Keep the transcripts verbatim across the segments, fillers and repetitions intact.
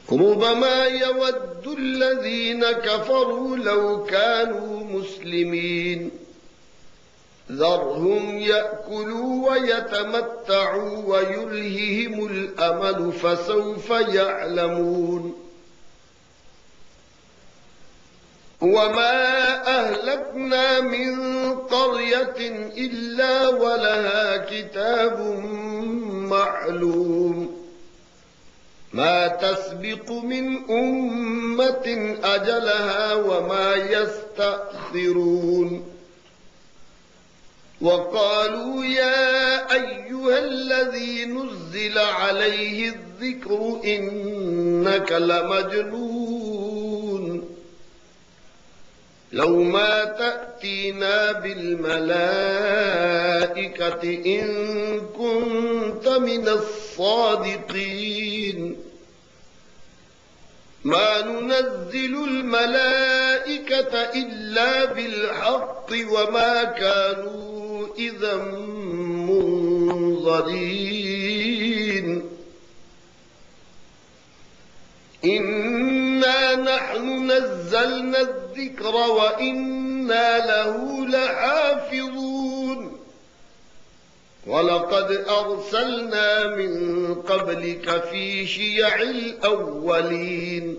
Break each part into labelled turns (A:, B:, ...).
A: ربما يود الذين كفروا لو كانوا مسلمين ذرهم يأكلوا ويتمتعوا ويلههم الأمل فسوف يعلمون وما أهلكنا من قرية إلا ولها كتاب معلوم ما تسبق من أمة أجلها وما يستأخرون وقالوا يا أيها الذي نزل عليه الذكر إنك لمجنون لو ما تأتينا بالملائكة إن كنت من الصادقين ما ننزل الملائكة إلا بالحق وما كانوا إذا منظرين إنا نحن نزلنا الذكر وإنا له لحافظون ولقد أرسلنا من قبلك في شيع الأولين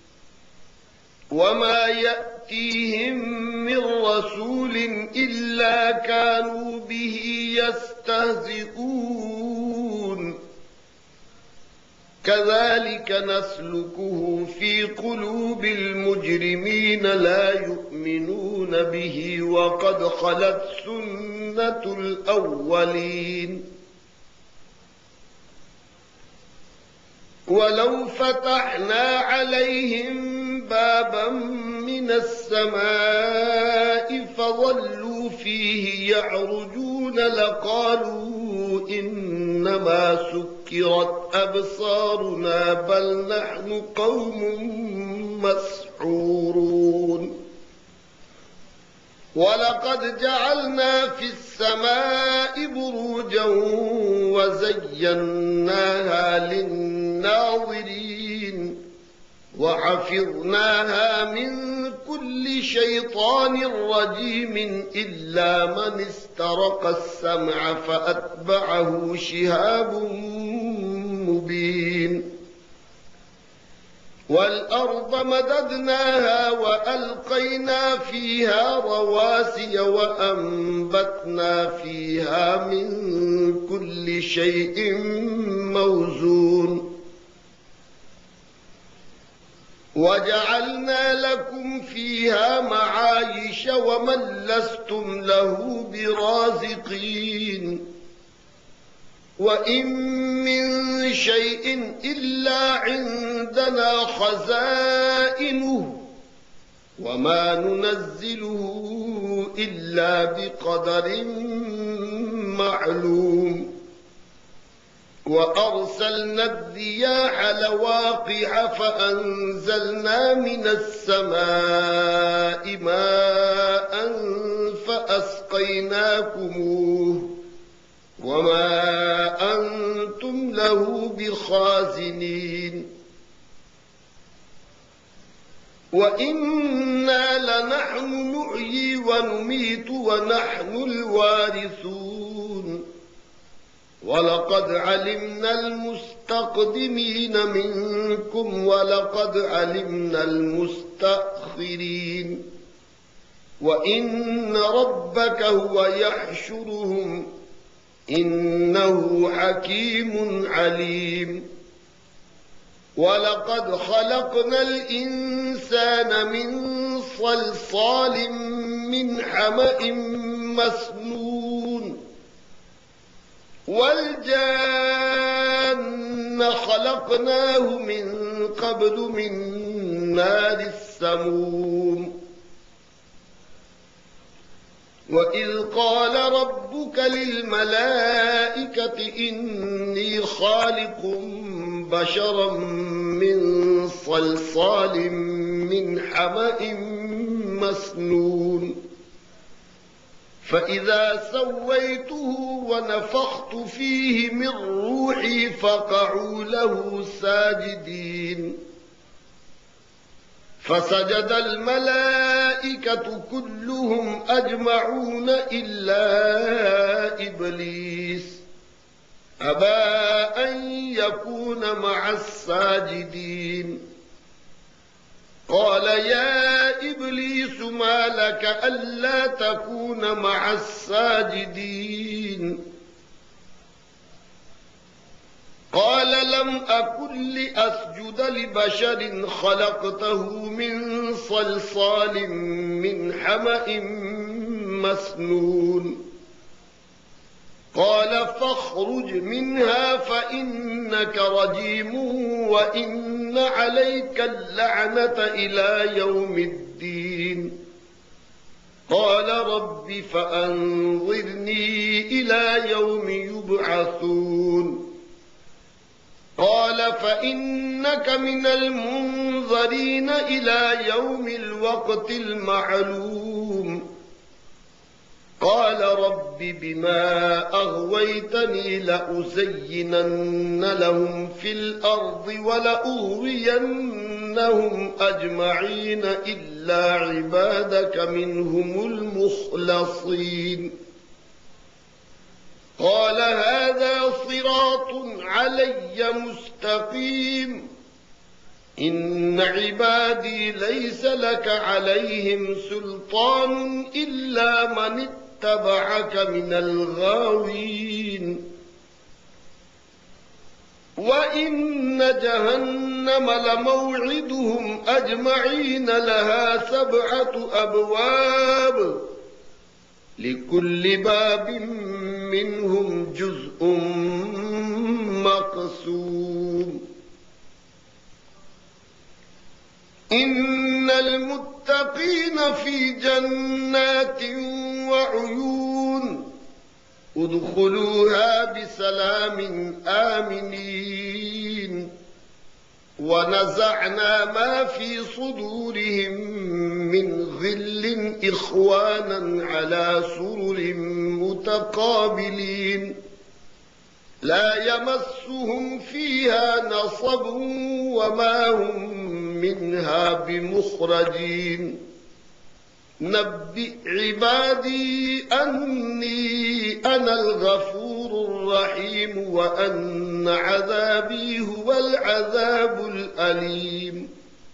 A: وما يأتيهم من رسول إلا كانوا به يستهزئون كذلك نسلكه في قلوب المجرمين لا يؤمنون به وقد خلت سنة الأولين ولو فتحنا عليهم بابا من السماء فظلوا فيه يعرجون لقالوا إنما سكرت أبصارنا بل نحن قوم مسحورون ولقد جعلنا في السماء بروجا وزيناها للناظرين وحفظناها من كل شيطان رجيم إلا من استرق السمع فأتبعه شهاب مبين والأرض مددناها وألقينا فيها رواسي وأنبتنا فيها من كل شيء موزون وجعلنا لكم فيها معايش ومن لستم له برازقين وإن من شيء إلا عندنا خزائنه وما ننزله إلا بقدر معلوم وأرسلنا الرياح لواقح فأنزلنا من السماء ماء فأسقيناكموه وما أنتم له بخازنين وإنا لنحن نحيي ونميت ونحن الوارثون ولقد علمنا المستقدمين منكم ولقد علمنا المستأخرين وإن ربك هو يحشرهم إنه حكيم عليم ولقد خلقنا الإنسان من صلصال من حمأ مسنون والجان خلقناه من قبل من نار السموم وإذ قال ربك للملائكة إني خالق بشرا من صلصال من حمأ مسنون فإذا سويته ونفخت فيه من روحي فقعوا له ساجدين فسجد الملائكة كلهم أجمعون إلا إبليس أبى أن يكون مع الساجدين. قال يا إبليس ما لك ألا تكون مع الساجدين؟ قال لم أكن لأسجد لبشر خلقته من صلصال من حمأ مسنون. قال فاخرج منها فإنك رجيم وإن عليك اللعنة إلى يوم الدين. قال رب فأنظرني إلى يوم يبعثون. قال فإنك من المنظرين إلى يوم الوقت المعلوم. قال رب بما أغويتني لأزينن لهم في الأرض ولأغوينهم أجمعين إلا عبادك منهم المخلصين. قال هذا صراط علي مستقيم. إن عبادي ليس لك عليهم سلطان إلا من اتبعك من الغاوين. وإن جهنم لموعدهم أجمعين لها سبعة أبواب لكل باب منهم جزء مقسوم. إن المتقين في جنات وعيون ادخلوها بسلام آمنين. ونزعنا ما في صدورهم من غل إخوانا على سرر متقابلين لا يمسهم فيها نصب وما هم منها بمخرجين. نبئ عبادي أني أنا الغفور الرحيم وأن عذابي هو العذاب الأليم.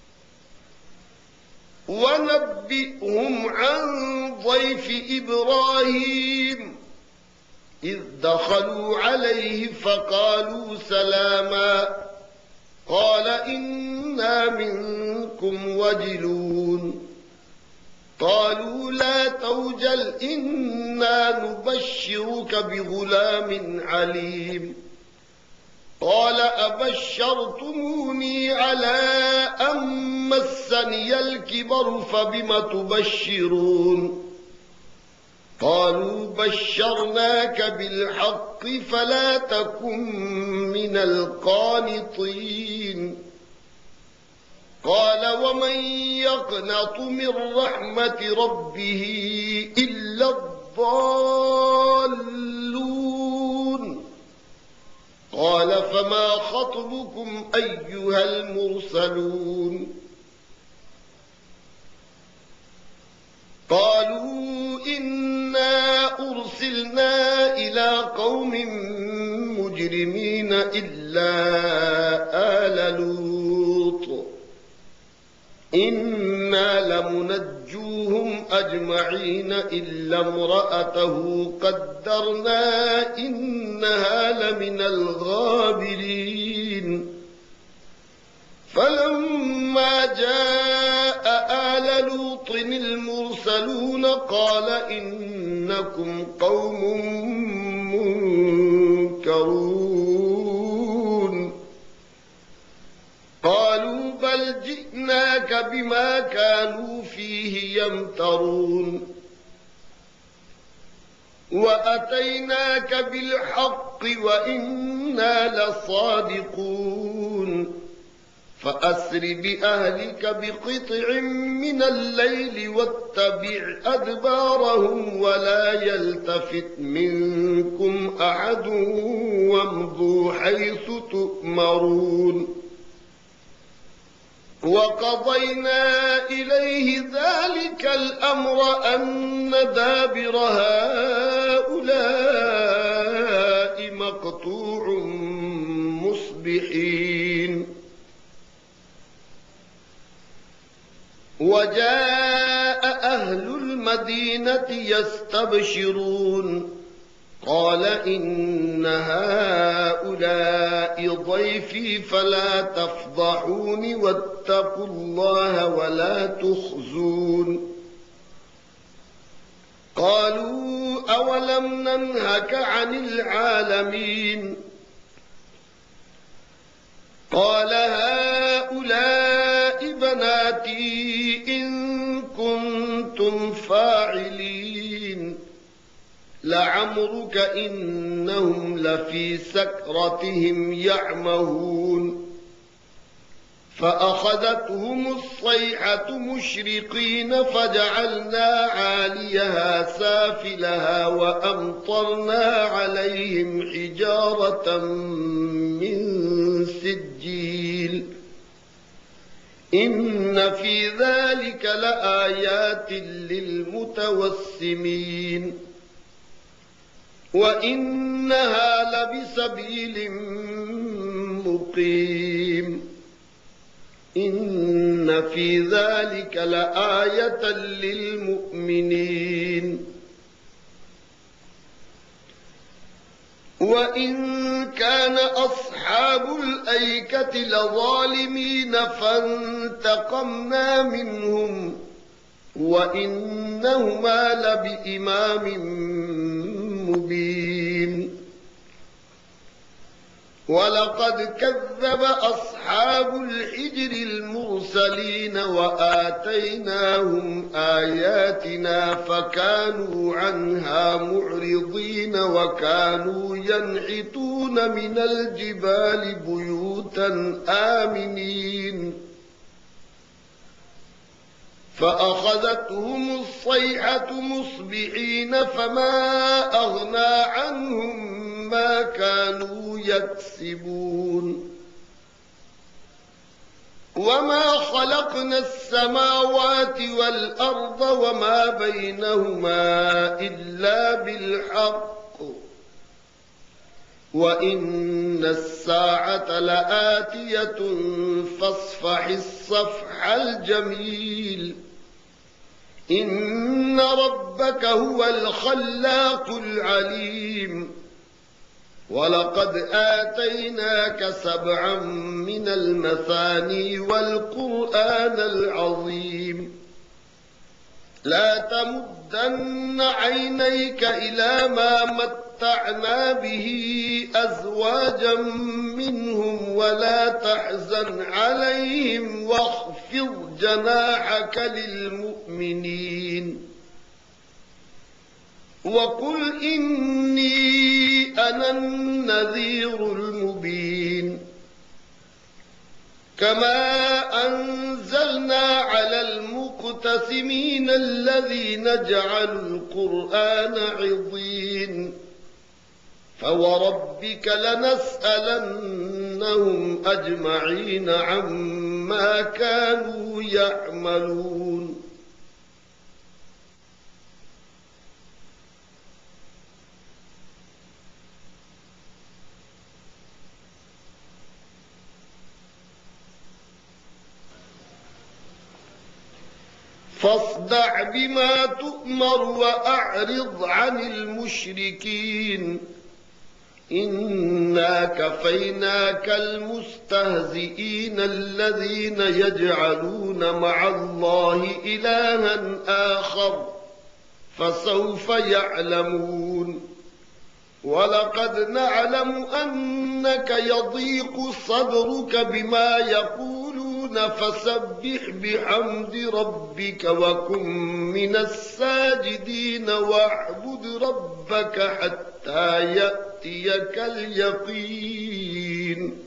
A: ونبئهم عن ضيف إبراهيم إذ دخلوا عليه فقالوا سلاما قال إنا منكم وجلون. قالوا لا توجل إنا نبشرك بغلام عليم. قال أبشرتموني على أن مسني الكبر فبم تبشرون؟ قالوا بشرناك بالحق فلا تكن من القانطين. قال ومن يقنط من رحمة ربه إلا الضالون. قال فما خطبكم أيها المرسلون؟ قالوا إنا أرسلنا إلى قوم مجرمين إلا آل لوط إنا لمنجوهم أجمعين إلا امرأته قدرنا إنها لمن الغابرين. فلما جاء آل لوط المرسلون قال إنكم قوم منكرون. قالوا بل جئناك بما كانوا فيه يمترون وأتيناك بالحق وإنا لصادقون. فأسر بأهلك بقطع من الليل واتبع أدبارهم ولا يلتفت منكم أحد وامضوا حيث تؤمرون. وقضينا إليه ذلك الأمر أن دابر هؤلاء مقطوع مصبحين وجاء أهل المدينة يستبشرون قال إن هؤلاء ضيفي فلا تفضحون واتقوا الله ولا تخزون قالوا أولم ننهك عن العالمين قال هؤلاء بناتي إن كنتم فاعلين لعمرك إنهم لفي سكرتهم يعمهون فأخذتهم الصيحة مشرقين فجعلنا عاليها سافلها وأمطرنا عليهم حجارة من سجيل إن في ذلك لآيات للمتوسمين وإنها لبسبيل مقيم إن في ذلك لآية للمؤمنين وإن كان أصحاب الأيكة لظالمين فانتقمنا منهم وإنهما لبإمام مبين ولقد كذب أصحاب الحجر المرسلين وآتيناهم آياتنا فكانوا عنها معرضين وكانوا ينحتون من الجبال بيوتا آمنين فأخذتهم الصيحة مصبحين فما أغنى عنهم ما كانوا يكسبون وما خلقنا السماوات والأرض وما بينهما إلا بالحق وإن الساعة لآتية فاصفح الصفح الجميل إن ربك هو الخلاق العليم ولقد آتيناك سبعا من المثاني والقرآن العظيم لا تمدن عينيك إلى ما متعنا به أزواجا منهم ولا تحزن عليهم واخفض جناحك للمؤمنين وقل إني أنا النذير المبين كما أنزلنا على المقتسمين الذين جعلوا القرآن عضين فوربك لنسألنهم أجمعين عما كانوا يعملون فاصدع بما تؤمر وأعرض عن المشركين إنا كفيناك المستهزئين الذين يجعلون مع الله إلها آخر فسوف يعلمون ولقد نعلم أنك يضيق صدرك بما يقولون فسبح بحمد ربك وكن من الساجدين واعبد ربك حتى يأتيك اليقين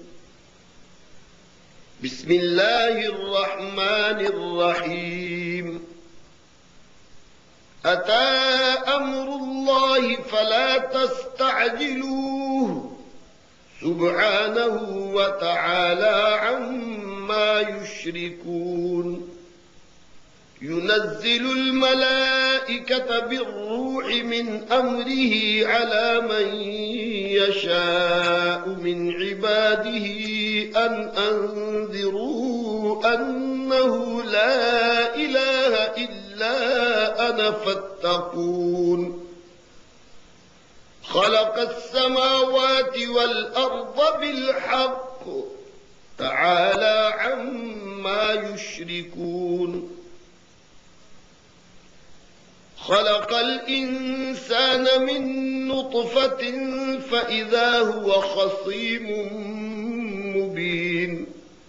A: بسم الله الرحمن الرحيم أتى أمر الله فلا تستعجلوه سبحانه وتعالى عما عما يشركون ينزل الملائكة بالروح من أمره على من يشاء من عباده أن أنذروا أنه لا إله إلا أنا فاتقون خلق السماوات والأرض بالحق تعالى عما يشركون خلق الإنسان من نطفة فإذا هو خصيم مبين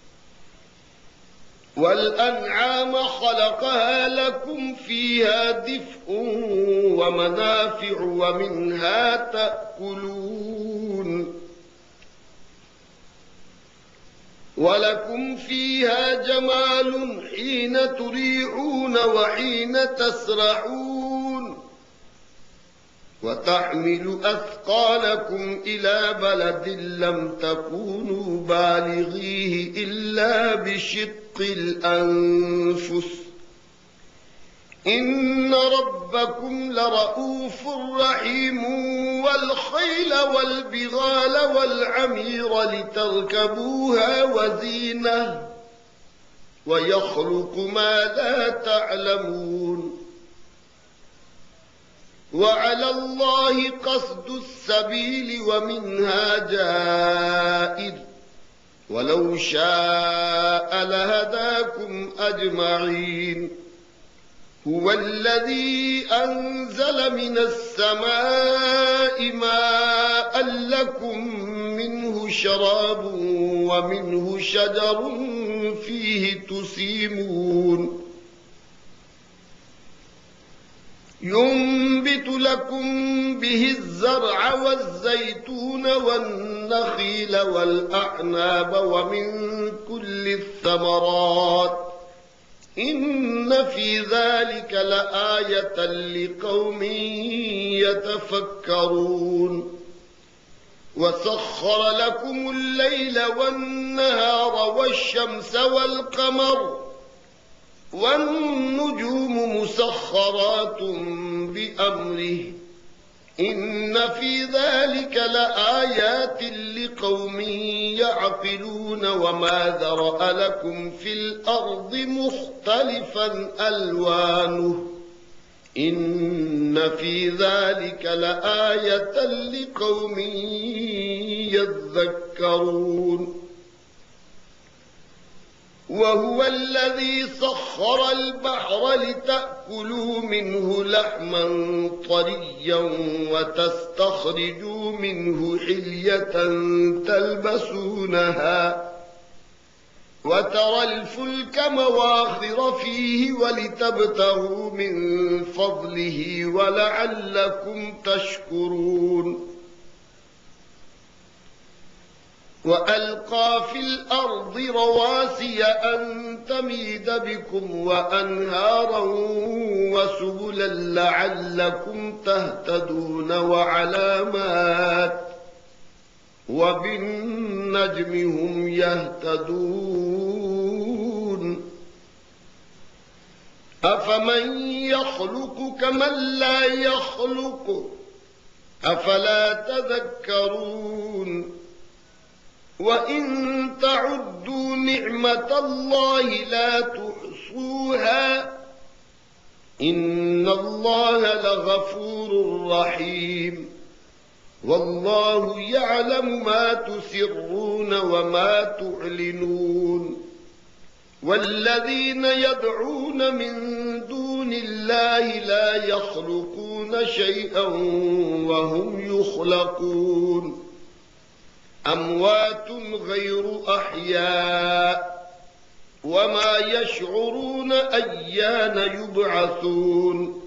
A: والأنعام خلقها لكم فيها دفء ومنافع ومنها تأكلون ولكم فيها جمال حين تريحون وحين تسرحون وتحمل أثقالكم إلى بلد لم تكونوا بالغيه إلا بشق الأنفس إن ربكم لرؤوف رحيم والخيل والبغال والعمير لتركبوها وزينة ويخلق ما لا تعلمون وعلى الله قصد السبيل ومنها جائر ولو شاء لهداكم أجمعين هو الذي أنزل من السماء ماء لكم منه شراب ومنه شجر فيه تسيمون ينبت لكم به الزرع والزيتون والنخيل والأعناب ومن كل الثمرات إن في ذلك لآية لقوم يتفكرون وسخر لكم الليل والنهار والشمس والقمر والنجوم مسخرات بأمره إن في ذلك لآيات لقوم يعقلون وما ذرأ لكم في الأرض مختلفا ألوانه إن في ذلك لآية لقوم يذكرون وهو الذي سخر البحر لتأكلوا منه لحما طريا وتستخرجوا منه حلية تلبسونها وترى الفلك مواخر فيه ولتبتغوا من فضله ولعلكم تشكرون وألقى في الأرض رواسي أن تميد بكم وأنهارا وسبلا لعلكم تهتدون وعلامات وبالنجم هم يهتدون أفمن يخلق كمن لا يخلق أفلا تذكرون وإن تعدوا نعمة الله لا تحصوها إن الله لغفور رحيم والله يعلم ما تسرون وما تعلنون والذين يدعون من دون الله لا يخلقون شيئا وهم يخلقون أموات غير أحياء وما يشعرون أيان يبعثون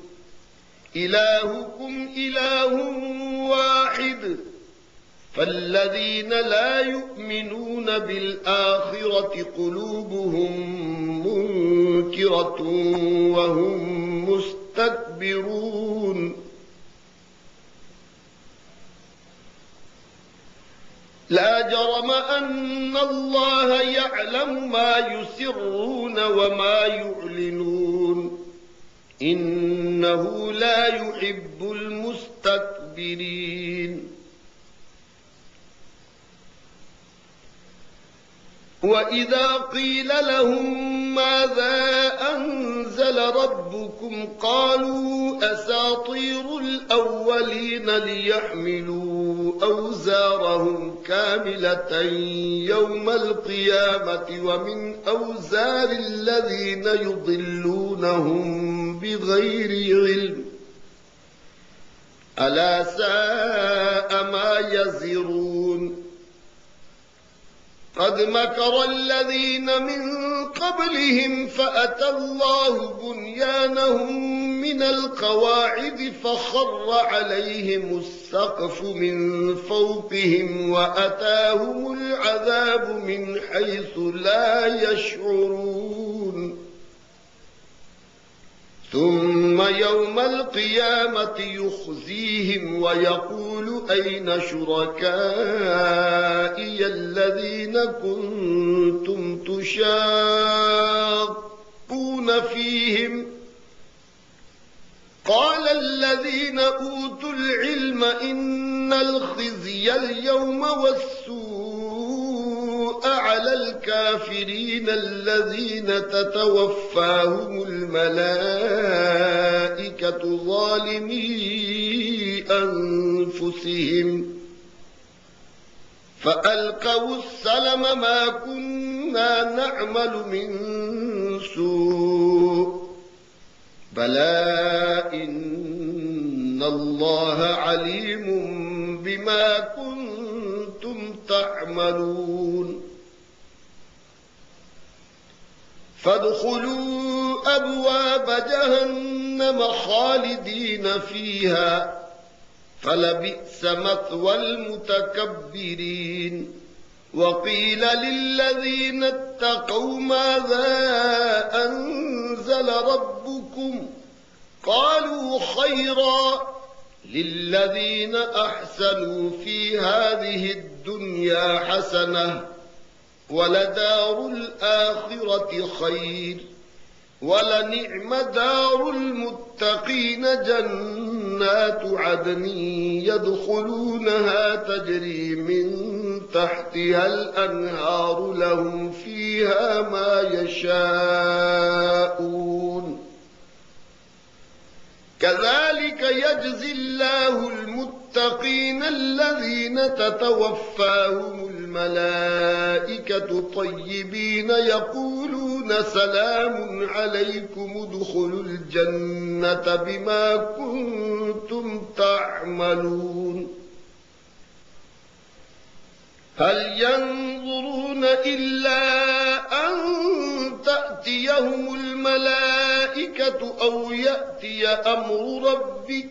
A: إلهكم إله واحد فالذين لا يؤمنون بالآخرة قلوبهم منكرة وهم مستكبرون لا جرم أن الله يعلم ما يسرون وما يعلنون إنه لا يحب المستكبرين. وإذا قيل لهم ماذا أنزل ربكم قالوا أساطير الأولين ليحملوا أوزارهم كاملة يوم القيامة ومن أوزار الذين يضلونهم بغير علم ألا ساء ما يزرون. قد مكر الذين من قبلهم فأتى الله بنيانهم من القواعد فخر عليهم السقف من فوقهم وأتاهم العذاب من حيث لا يشعرون. ثم يوم القيامة يخزيهم ويقول أين شركائي الذين كنتم تشاقون فيهم قال الذين أوتوا العلم إن الخزي اليوم والسوء على الكافرين الذين تتوفاهم الملائكة ظالمي أنفسهم فألقوا السلم ما كنا نعمل من سوء بلى إن الله عليم بما كنتم تعملون. فادخلوا أبواب جهنم خالدين فيها فلبئس مثوى المتكبرين. وقيل للذين اتقوا ماذا أنزل ربكم قالوا خيرا للذين أحسنوا في هذه الدنيا حسنة ولدار الآخرة خير ولنعم دار المتقين جنات عدن يدخلونها تجري من تحتها الأنهار لهم فيها ما يشاءون كذلك يجزي الله المتقين الذين تتوفاهم الملائكة طيبين يقولون سلام عليكم ادخلوا الجنة بما كنتم تعملون. هل ينظرون إلا أن تأتيهم الملائكة أو يأتي أمر ربك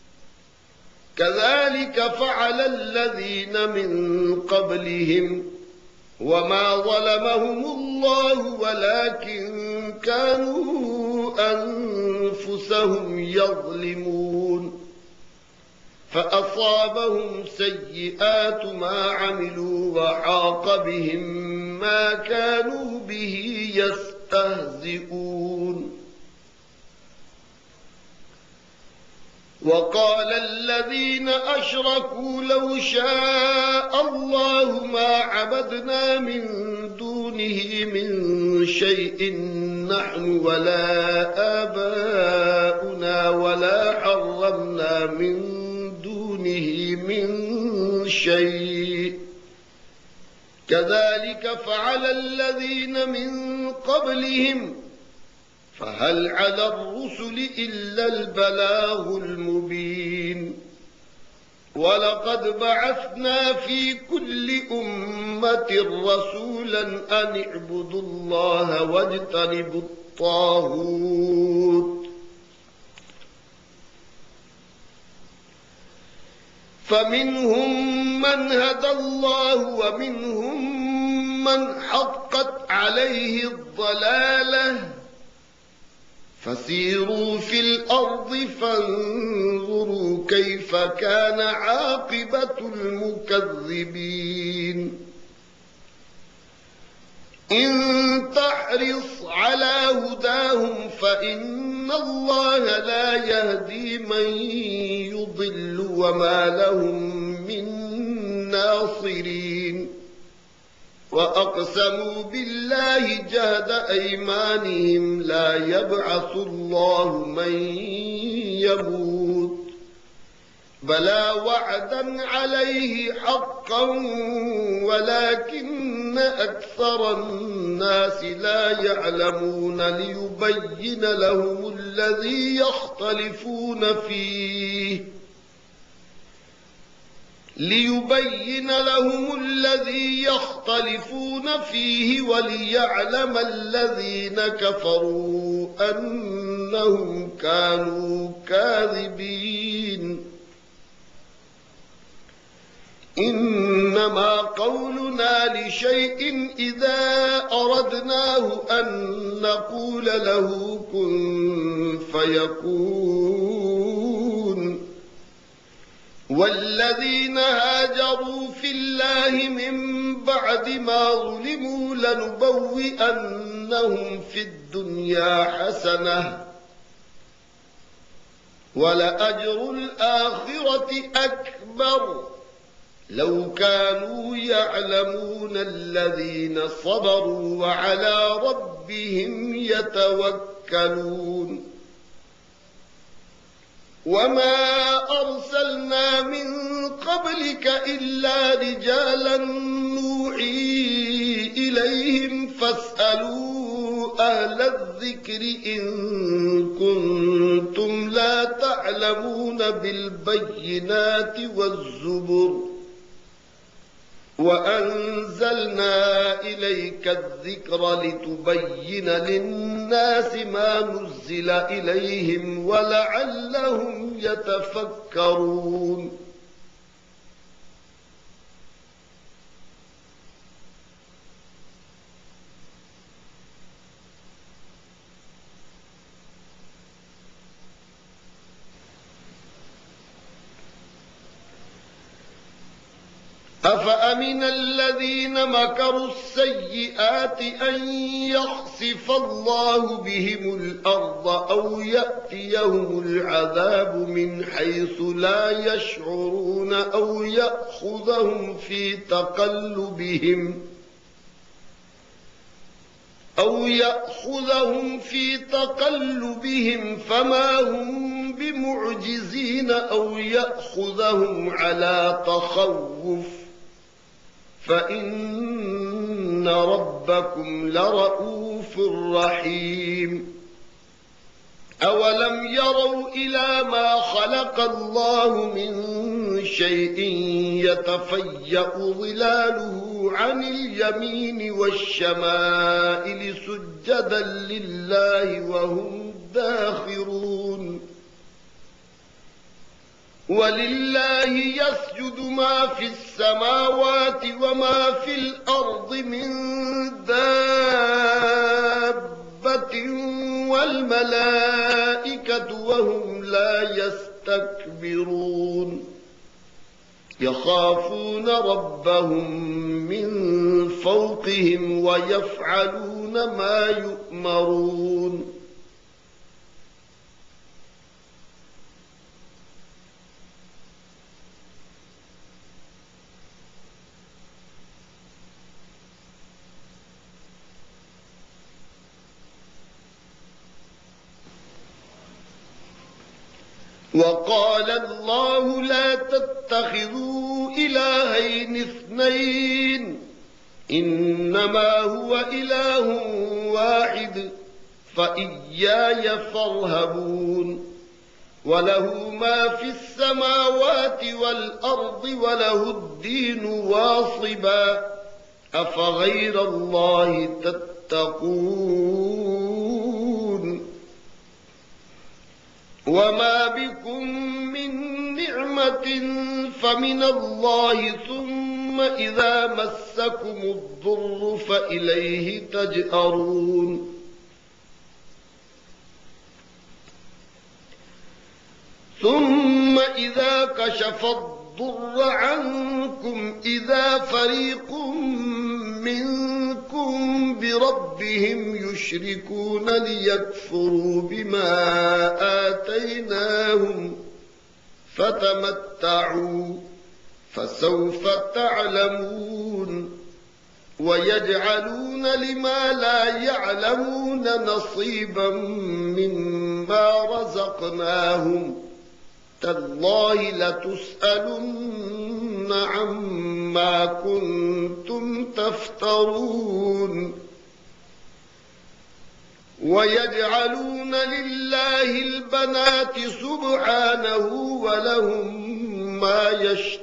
A: كذلك فعل الذين من قبلهم وما ظلمهم الله ولكن كانوا أنفسهم يظلمون. فأصابهم سيئات ما عملوا وحاق بهم ما كانوا به يستهزئون. وقال الذين أشركوا لو شاء الله ما عبدنا من دونه من شيء نحن ولا آباؤنا ولا حرمنا من دونه من شيء كذلك فعل الذين من قبلهم فهل على الرسل إلا البلاغ المبين. ولقد بعثنا في كل أمة رسولا أن اعبدوا الله واجتنبوا الطاغوت فمنهم من هدى الله ومنهم من حقت عليه الضلالة فسيروا في الأرض فانظروا كيف كان عاقبة المكذبين إن تحرص على هداهم فإن الله لا يهدي من يضل وما لهم من ناصرين وأقسموا بالله جهد أيمانهم لا يبعث الله من يموت بلى وعدا عليه حقا ولكن أكثر الناس لا يعلمون ليبين لهم الذي يختلفون فيه ليبين لهم الذي يختلفون فيه وليعلم الذين كفروا أنهم كانوا كاذبين إنما قولنا لشيء إذا أردناه أن نقول له كن فيكون والذين هاجروا في الله من بعد ما ظلموا لنبوئنهم في الدنيا حسنة ولأجر الآخرة أكبر لو كانوا يعلمون الذين صبروا وعلى ربهم يتوكلون وما أرسلنا من قبلك إلا رجالا نوحي إليهم فاسألوا أهل الذكر إن كنتم لا تعلمون بالبينات والزبر وأنزلنا إليك الذكر لتبين للناس ما نزل إليهم ولعلهم يتفكرون أفأمن الذين مكروا السيئات أن يخسف الله بهم الأرض أو يأتيهم العذاب من حيث لا يشعرون أو يأخذهم في تقلبهم أو يأخذهم في تقلبهم فما هم بمعجزين أو يأخذهم على تخوف فإن ربكم لرؤوف رحيم أولم يروا إلى ما خلق الله من شيء يتفيأ ظلاله عن اليمين والشمائل سجدا لله وهم داخرون ولله يسجد ما في السماوات وما في الأرض من دابة والملائكة وهم لا يستكبرون يخافون ربهم من فوقهم ويفعلون ما يؤمرون وقال الله لا تتخذوا إلهين اثنين إنما هو إله واحد فإياي فارهبون وله ما في السماوات والأرض وله الدين واصبا أفغير الله تتقون وما بكم من نعمة فمن الله ثم إذا مسكم الضر فإليه تجأرون ثم إذا كشف الضر عنكم إذا فريق منكم بربهم يشركون ليكفروا بما آتيناهم فتمتعوا فسوف تعلمون ويجعلون لما لا يعلمون نصيبا مما رزقناهم تالله لتسألن عما كنتم تفترون ويجعلون لله البنات سبحانه ولهم ما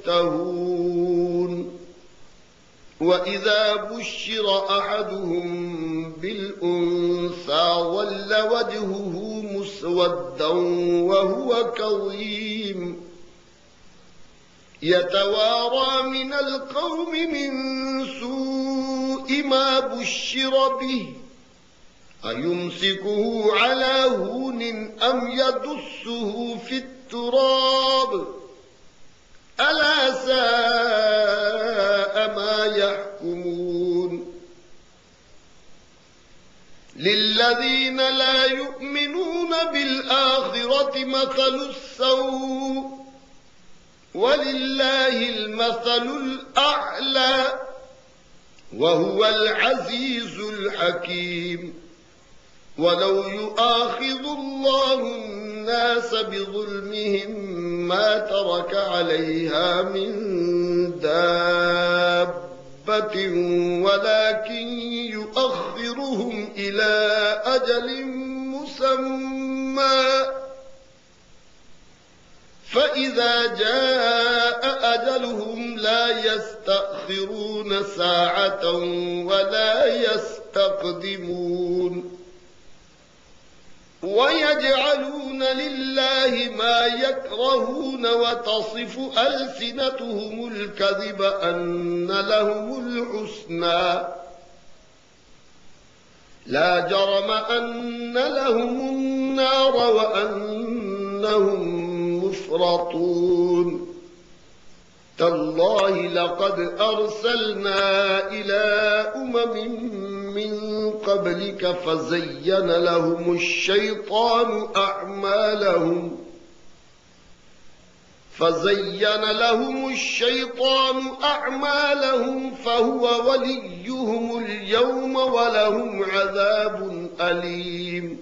A: يشتهون وإذا بشر أحدهم بالأنثى ظل وجهه مسودا وهو كظيم يتوارى من القوم من سوء ما بشر به أيمسكه على هون أم يدسه في التراب ألا ساء ما يحكمون للذين لا يؤمنون بالآخرة مثل السوء ولله المثل الأعلى وهو العزيز الحكيم ولو يؤاخذ الله الناس بظلمهم ما ترك عليها من دابة ولكن يؤخرهم إلى أجل مسمى فإذا جاء أجلهم لا يستأخرون ساعة ولا يستقدمون ويجعلون لله ما يكرهون وتصف ألسنتهم الكذب أن لهم الحسنى لا جرم أن لهم النار وأنهم مفرطون تالله لقد أرسلنا إلى أمم من قبلك فزين لهم الشيطان أعمالهم فزين لهم الشيطان أعمالهم فهو وليهم اليوم ولهم عذاب أليم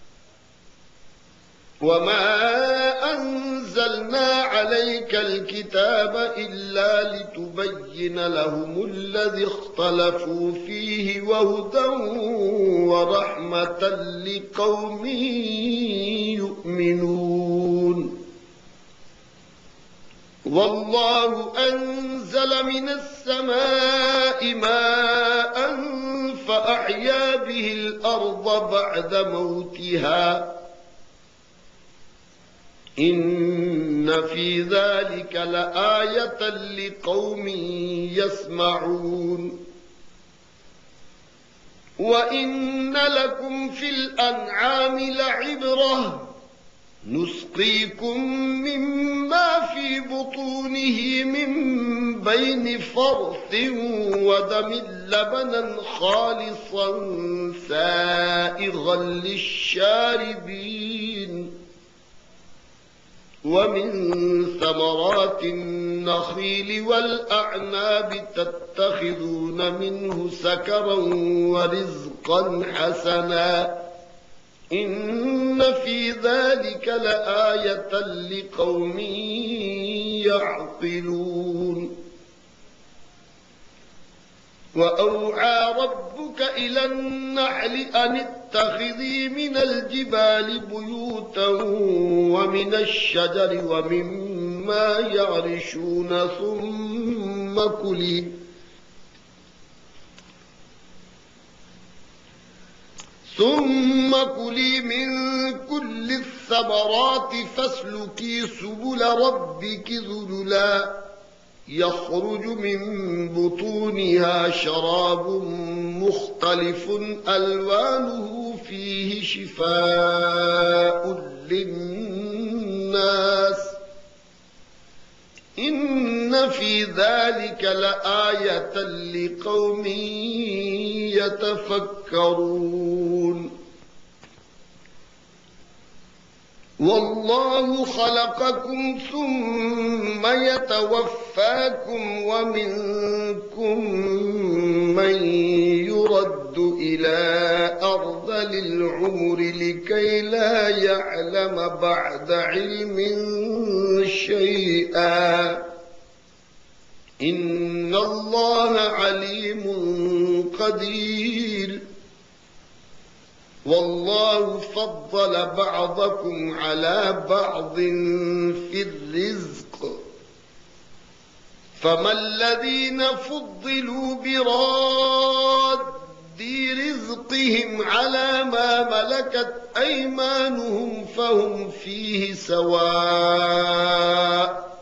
A: وما أنزلنا عليك الكتاب إلا لتبين لهم الذي اختلفوا فيه وهدى ورحمة لقوم يؤمنون والله أنزل من السماء ماء فأحيا به الأرض بعد موتها إن في ذلك لآية لقوم يسمعون وإن لكم في الأنعام لعبرة نسقيكم مما في بطونه من بين فرث ودم لبنا خالصا سائغا للشاربين ومن ثمرات النخيل والأعناب تتخذون منه سكرا ورزقا حسنا إن في ذلك لآية لقوم يعقلون وأوحى ربك إلى النحل أن اتخذي من الجبال بيوتا ومن الشجر ومما يعرشون ثم كلي ثم كلي من كل الثمرات فاسلكي سبل ربك ذللا يخرج من بطونها شراب مختلف ألوانه فيه شفاء للناس الناس إن في ذلك لآية لقوم يتفكرون والله خلقكم ثم يتوفاكم ومنكم من يرد إلى أرذل العمر لكي لا يعلم بعد علم شيئا إن الله عليم قدير والله فضل بعضكم على بعض في الرزق فما الذين فضلوا براد رزقهم على ما ملكت أيمانهم فهم فيه سواء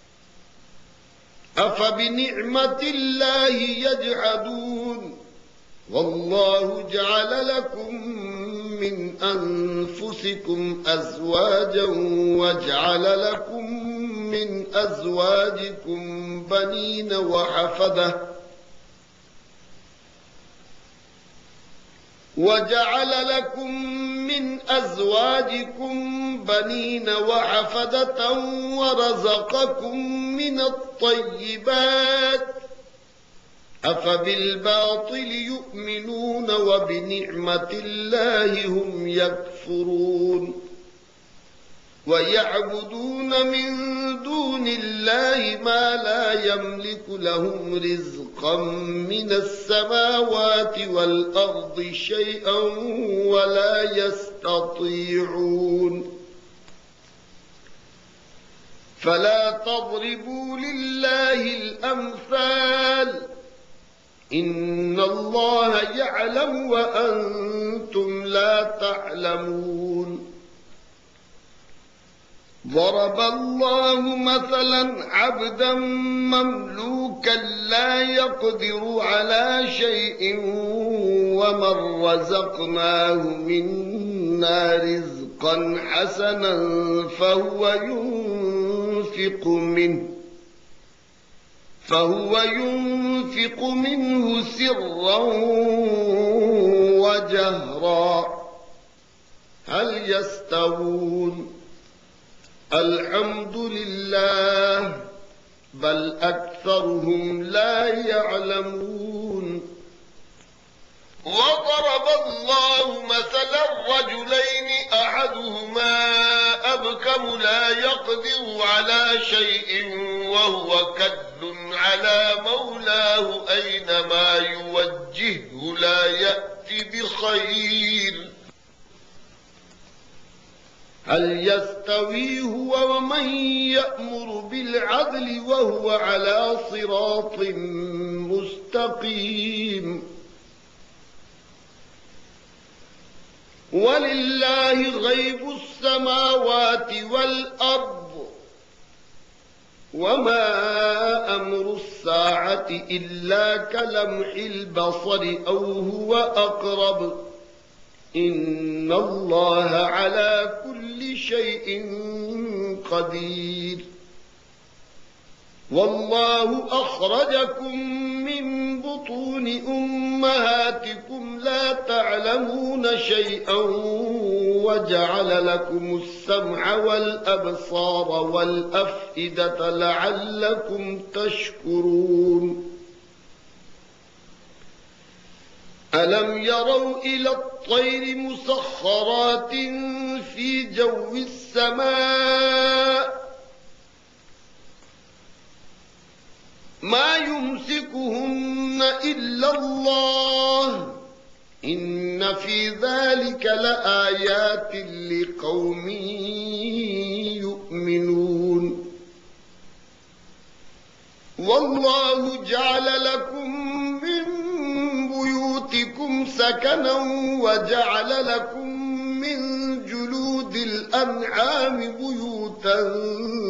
A: أفبنعمة الله يجحدون والله جعل لكم من أنفسكم أزواجا وجعل لكم من أزواجكم بنين وحفدة وجعل لكم من أزواجكم بنين وحفدة ورزقكم من الطيبات أفبالباطل يؤمنون وبنعمة الله هم يكفرون ويعبدون من دون الله ما لا يملك لهم رزقا من السماوات والأرض شيئا ولا يستطيعون فلا تضربوا لله الأمثال إن الله يعلم وأنتم لا تعلمون ضرب الله مثلا عبدا مملوكا لا يقدر على شيء ومن رزقناه منا رزقا حسنا فهو ينفق منه فهو ينفق منه سرا وجهرا هل يستوون الحمد لله بل أكثرهم لا يعلمون وضرب الله مثلا رجلين أحدهما أبكم لا يقدر على شيء وهو كد على مولاه أينما يوجهه لا يأتي بخير هل يستوي هو ومن يأمر بالعدل وهو على صراط مستقيم ولله غيب السماوات والأرض وما أمر الساعة إلا كلمح البصر أو هو أقرب إن الله على كل شيء قدير والله أخرجكم من بطون أمهاتكم لا تعلمون شيئا وجعل لكم السمع والأبصار والأفئدة لعلكم تشكرون ألم يروا إلى الطير مسخرات في جو السماء ما يمسكهن إلا الله إن في ذلك لآيات لقوم يؤمنون والله جعل لكم من بيوتكم سكنا وجعل لكم من جلود الأنعام بيوتا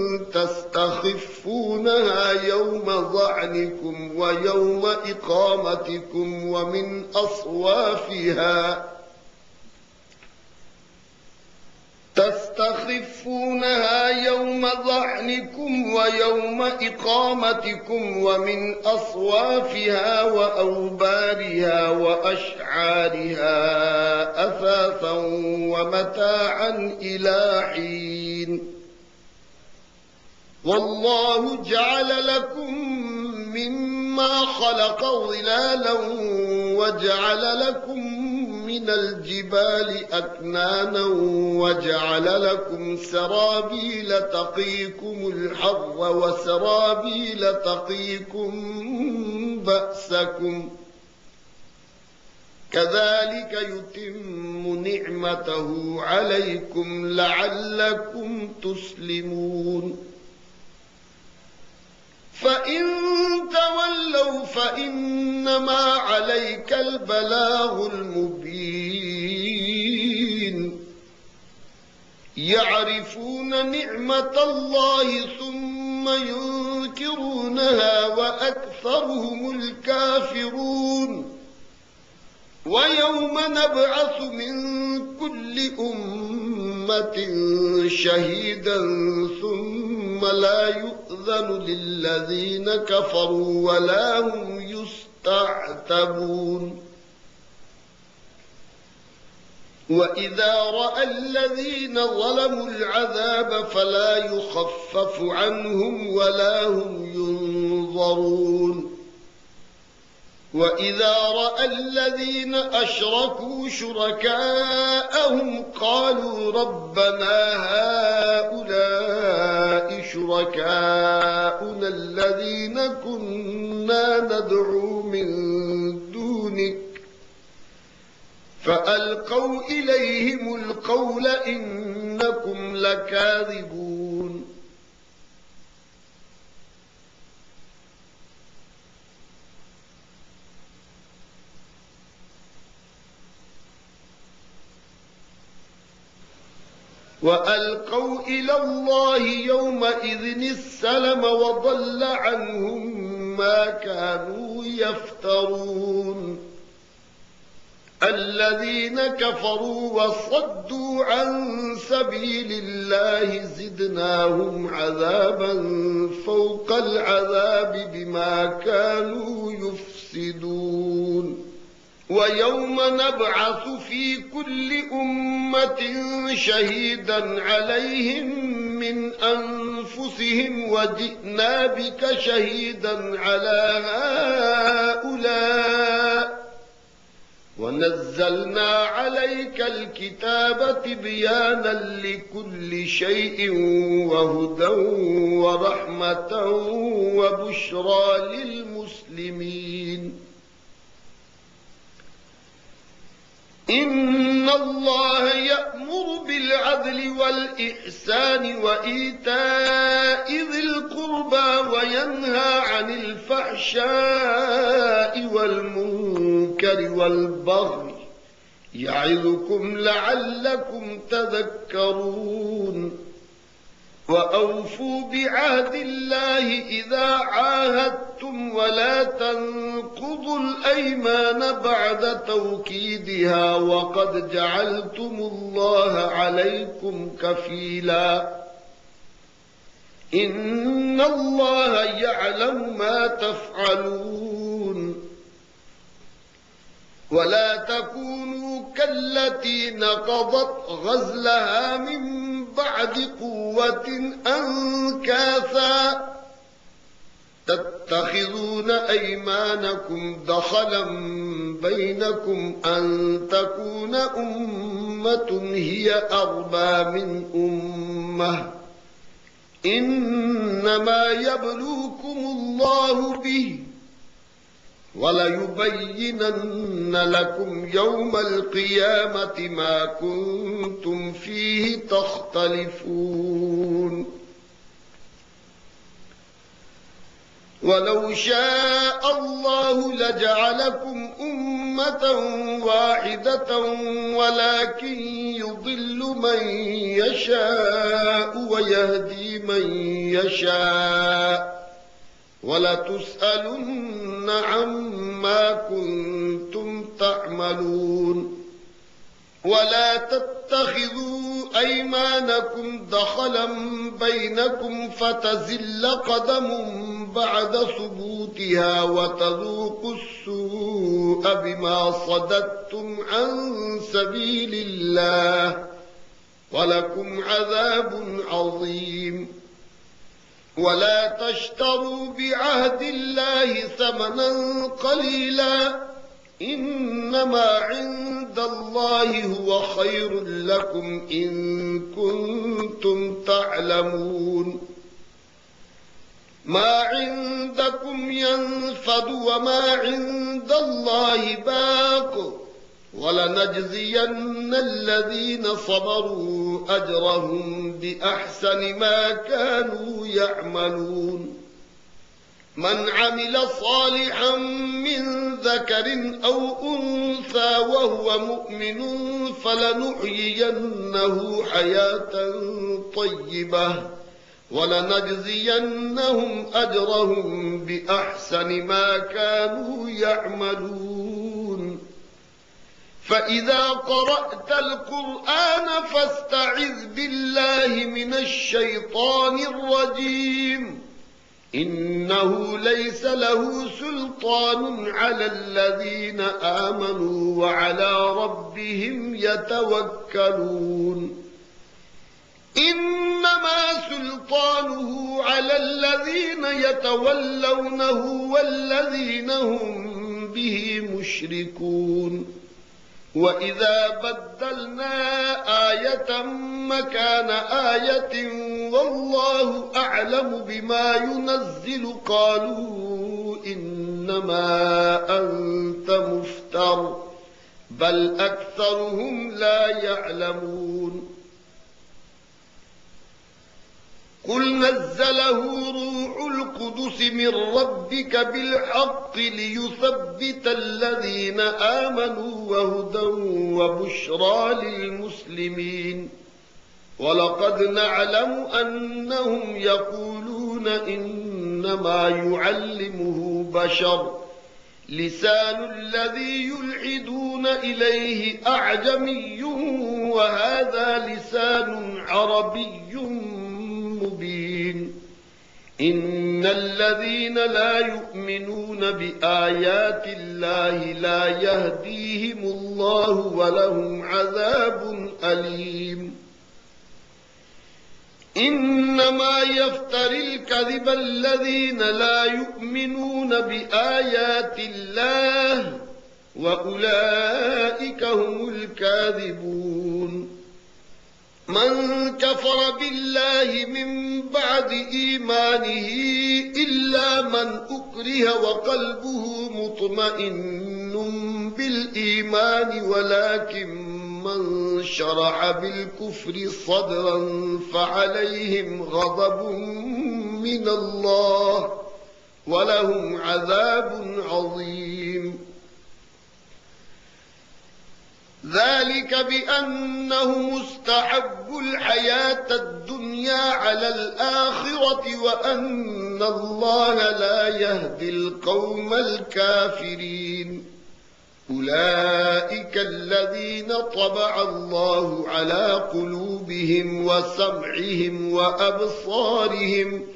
A: تستخفونها يوم ظعنكم ويوم إقامتكم ومن أصوافها تستخفونها يوم ظعنكم ويوم إقامتكم ومن أصوافها وأوبارها وأشعارها أثاثا ومتاعا إلى حين والله جعل لكم مما خلق ظلالا وجعل لكم من الجبال أكنانا وجعل لكم سرابيل تقيكم الحر وسرابيل تقيكم بأسكم كذلك يتم نعمته عليكم لعلكم تسلمون فإن تولوا فإنما عليك البلاغ المبين يعرفون نعمة الله ثم ينكرونها وأكثرهم الكافرون ويوم نبعث من كل أمة شهيدا ثم لا يؤذن للذين كفروا ولا هم يستعتبون وإذا رأى الذين ظلموا العذاب فلا يخفف عنهم ولا هم ينظرون وإذا رأى الذين أشركوا شركاءهم قالوا ربنا هؤلاء شركاؤنا الذين كنا ندعو من دونك فألقوا إليهم القول إنكم لكاذبون وألقوا إلى الله يومئذ السلم وضل عنهم ما كانوا يفترون الذين كفروا وصدوا عن سبيل الله زدناهم عذابا فوق العذاب بما كانوا يفسدون ويوم نبعث في كل أمة شهيدا عليهم من أنفسهم وجئنا بك شهيدا على هؤلاء ونزلنا عليك الكتاب تبيانا لكل شيء وهدى ورحمة وبشرى للمسلمين إن الله يأمر بالعدل والإحسان وإيتاء ذي القربى وينهى عن الفحشاء والمنكر والبغي يعظكم لعلكم تذكرون وأوفوا بعهد الله إذا عاهدتم ولا تنقضوا الأيمان بعد توكيدها وقد جعلتم الله عليكم كفيلا إن الله يعلم ما تفعلون ولا تكونوا كالتي نقضت غزلها من بعد قوة أنكاثا تتخذون أيمانكم دخلا بينكم أن تكون أمة هي أربى من أمة إنما يبلوكم الله به وليبينن لكم يوم القيامة ما كنتم فيه تختلفون ولو شاء الله لجعلكم أمة واحدة ولكن يضل من يشاء ويهدي من يشاء ولتسألن عما كنتم تعملون ولا تتخذوا أيمانكم دخلا بينكم فتزل قدم بعد ثبوتها وتذوقوا السوء بما صددتم عن سبيل الله ولكم عذاب عظيم. ولا تشتروا بعهد الله ثمنا قليلا إنما عند الله هو خير لكم إن كنتم تعلمون. ما عندكم ينفد وما عند الله باق ولنجزين الذين صبروا أجرهم بأحسن ما كانوا يعملون. من عمل صالحا من ذكر أو أنثى وهو مؤمن فلنحيينه حياة طيبة ولنجزينهم أجرهم بأحسن ما كانوا يعملون. فإذا قرأت القرآن فاستعذ بالله من الشيطان الرجيم إنه ليس له سلطان على الذين آمنوا وعلى ربهم يتوكلون. إنما سلطانه على الذين يتولونه والذين هم به مشركون. وإذا بدلنا آية مكان آية والله أعلم بما ينزل قالوا إنما أنت مفتر بل أكثرهم لا يعلمون. قل نزله روح القدس من ربك بالحق ليثبت الذين آمنوا وهدى وبشرى للمسلمين. ولقد نعلم أنهم يقولون إنما يعلمه بشر لسان الذي يلحدون إليه أعجمي وهذا لسان عربي مبين. إن الذين لا يؤمنون بآيات الله لا يهديهم الله ولهم عذاب أليم. إنما يفتري الكذب الذين لا يؤمنون بآيات الله وأولئك هم الكاذبون. من كفر بالله من بعد إيمانه إلا من أكره وقلبه مطمئن بالإيمان ولكن من شرح بالكفر صدرا فعليهم غضب من الله ولهم عذاب عظيم. ذلك بأنهم استحبوا الحياة الدنيا على الآخرة وأن الله لا يهدي القوم الكافرين. أولئك الذين طبع الله على قلوبهم وسمعهم وأبصارهم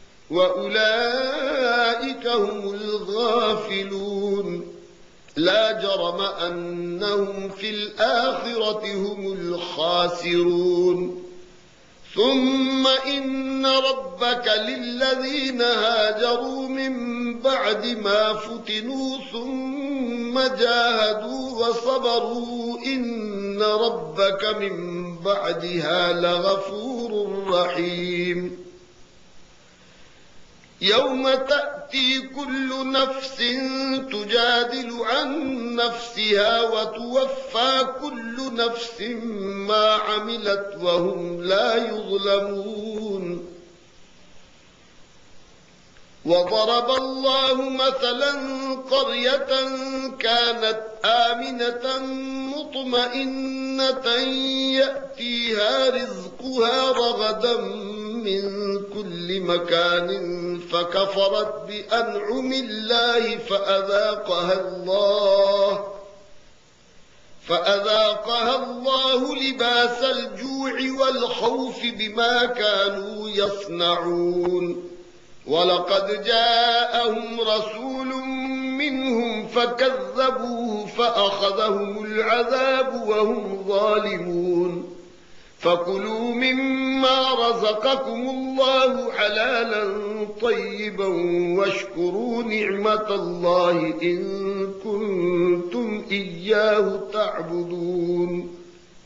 A: وأولئك هم الغافلون. لا جرم أنهم في الآخرة هم الخاسرون. ثم إن ربك للذين هاجروا من بعد ما فتنوا ثم جاهدوا وصبروا إن ربك من بعدها لغفور رحيم. يوم تأتي كل نفس تجادل عن نفسها وتوفى كل نفس ما عملت وهم لا يظلمون. وضرب الله مثلا قرية كانت آمنة مطمئنة يأتيها رزقها رغدا من كل مكان فكفرت بأنعم الله فأذاقها الله فأذاقها الله لباس الجوع والخوف بما كانوا يصنعون ولقد جاءهم رسول منهم فكذبوه فأخذهم العذاب وهم ظالمون فكلوا مما رزقكم الله حلالا طيبا واشكروا نعمة الله إن كنتم إياه تعبدون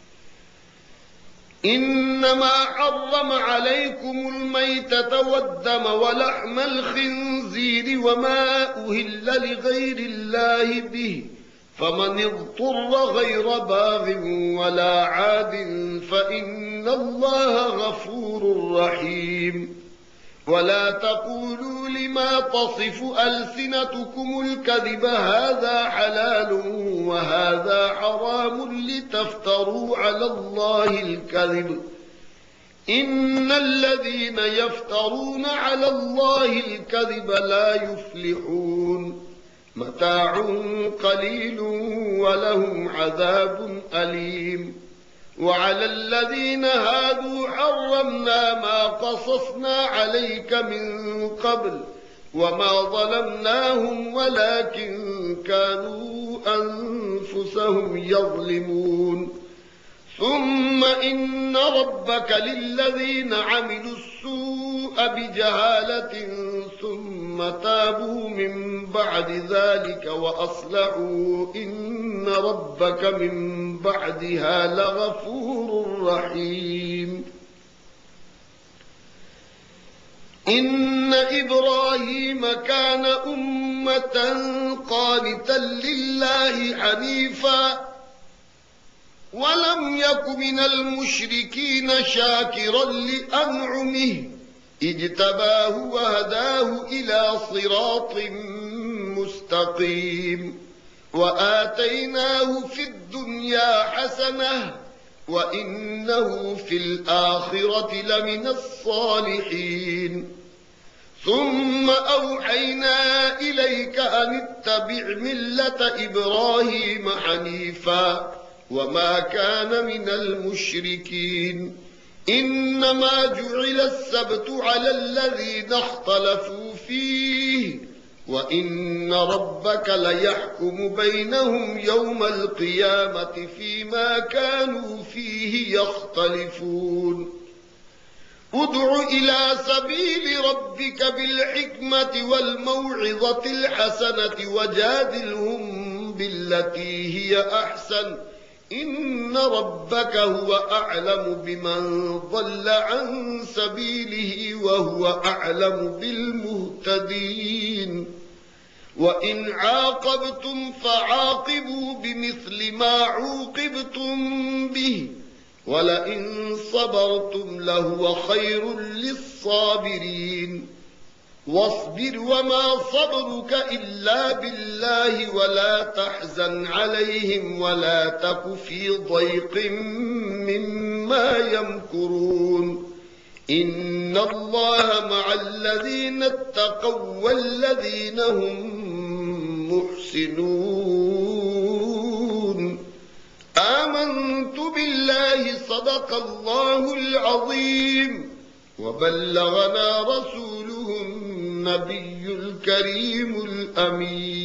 A: إنما حرم عليكم الميتة والدم ولحم الخنزير وما أهل لغير الله به فمن اضطر غير باغ ولا عاد فإن الله غفور رحيم ولا تقولوا لما تصف ألسنتكم الكذب هذا حلال وهذا حرام لتفتروا على الله الكذب إن الذين يفترون على الله الكذب لا يفلحون متاع قليل ولهم عذاب أليم وعلى الذين هادوا حرمنا ما قصصنا عليك من قبل وما ظلمناهم ولكن كانوا أنفسهم يظلمون ثم إن ربك للذين عملوا السوء بجهالة ثم تابوا من بعد ذلك وأصلحوا إن ربك من بعدها لغفور رحيم إن إبراهيم كان أمة قانتا لله حنيفا ولم يك من المشركين شاكرا لأنعمه اجتباه وهداه إلى صراط مستقيم وآتيناه في الدنيا حسنة وإنه في الآخرة لمن الصالحين ثم أوحينا إليك أن اتبع ملة إبراهيم حنيفا وما كان من المشركين إنما جعل السبت على الذين اختلفوا فيه وإن ربك ليحكم بينهم يوم القيامة فيما كانوا فيه يختلفون ادع إلى سبيل ربك بالحكمة والموعظة الحسنة وجادلهم بالتي هي أحسن إن ربك هو أعلم بمن ضل عن سبيله وهو أعلم بالمهتدين وإن عاقبتم فعاقبوا بمثل ما عوقبتم به ولئن صبرتم لهو خير للصابرين واصبر وما صبرك إلا بالله ولا تحزن عليهم ولا تك في ضيق مما يمكرون إن الله مع الذين اتقوا والذين هم محسنون آمنت بالله صدق الله العظيم وبلغنا رسوله النبي الكريم الأمين